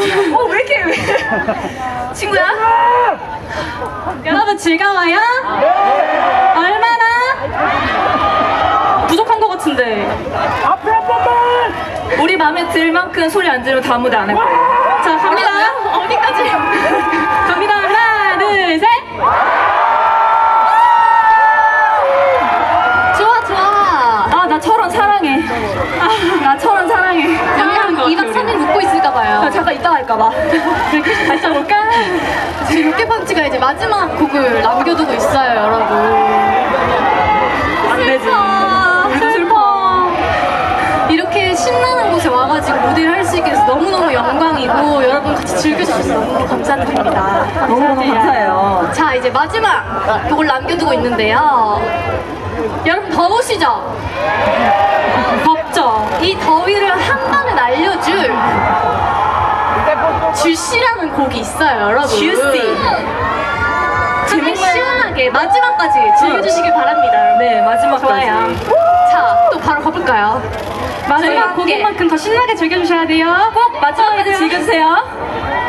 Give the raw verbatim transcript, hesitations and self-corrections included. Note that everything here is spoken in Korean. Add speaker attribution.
Speaker 1: 어, 왜 이렇게. 친구야? 여러분 즐거워요? 얼마나? 부족한 것 같은데.
Speaker 2: 앞에 한 번만!
Speaker 1: 우리 마음에 들 만큼 소리 안 지르면 다음 무대 안 할 거예요. 자, 갑니다. 어디까지? 갑니다. 하나, 둘, 셋.
Speaker 3: 좋아 좋아.
Speaker 1: 아, 나 철원 사랑해. 아, 나 철원 사랑해.
Speaker 3: 그냥 이박 삼 일 묵고 있을까봐요.
Speaker 1: 아, 잠깐 이따 갈까봐. 다시 해볼까?
Speaker 3: 지금 로켓펀치가 이제 마지막 곡을 남겨두고 있어요, 여러분.
Speaker 1: 안 되지.
Speaker 3: 슬퍼. 슬퍼. 이렇게 신나는 곳에 와가지고 무대를 할 수 있게 돼서 너무너무 영광이고 여러분 같이 즐겨주셔서 너무너무 감사드립니다.
Speaker 1: 너무너무 감사해요.
Speaker 3: 자, 이제 마지막 곡을 남겨두고 있는데요. 여러분 더우시죠?
Speaker 1: 덥죠?
Speaker 3: 이 더위를 한 번에 날려줄 주시라는 곡이 있어요, 여러분.
Speaker 1: 주시.
Speaker 3: 정말 시원하게 마지막까지 즐겨주시길 바랍니다, 여러분.
Speaker 1: 네, 마지막까지.
Speaker 3: 좋아요. 자, 또 바로 가볼까요?
Speaker 1: 마지막 곡인 만큼 더 신나게 즐겨주셔야 돼요. 꼭 마지막까지 즐겨주세요.